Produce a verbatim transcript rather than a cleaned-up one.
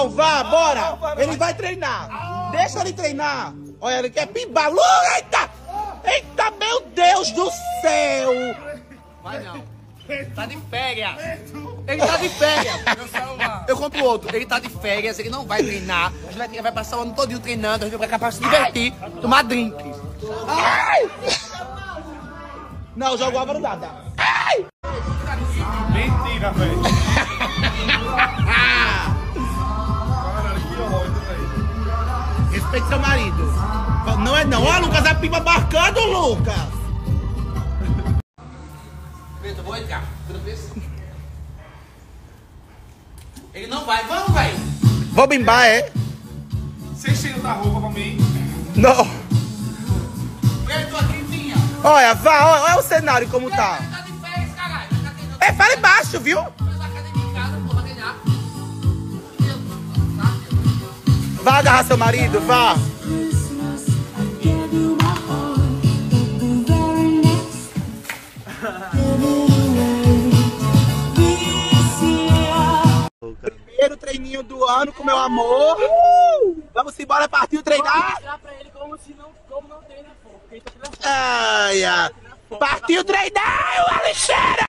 Não, vá, bora. Ele vai treinar. Deixa ele treinar. Olha, ele quer pimbar. Eita! Eita, meu Deus do céu! Vai não. Tá de férias. Ele tá de férias. Eu compro outro. Ele tá de férias, ele não vai treinar. A gente vai, vai passar o ano todinho treinando, a gente vai cá pra se divertir, tomar drink. Ai! Não, jogo Álvaro nada. Ai! Mentira, velho. Respeite seu marido. Não é não. Ó, Lucas, a pipa marcando, Lucas. Eu vou entrar. Ele não vai. Vamos, velho. Vou bimbar, é? Vocês tiram da roupa pra mim? Não. Eu tô aqui, vinha. Olha, vá, olha, olha o cenário como tá. Ele tá de férias, caralho. Ele tá treinando. É, fala embaixo, viu? Vai na academia em casa, pô, vai treinar. Vá agarrar seu marido, vá. Primeiro treininho do ano com meu amor. Uh! Vamos embora, partiu treinar. Vou mostrar pra ele como, se não, como não treina fogo. Ai, ai. Partiu treinar, o Alexandre!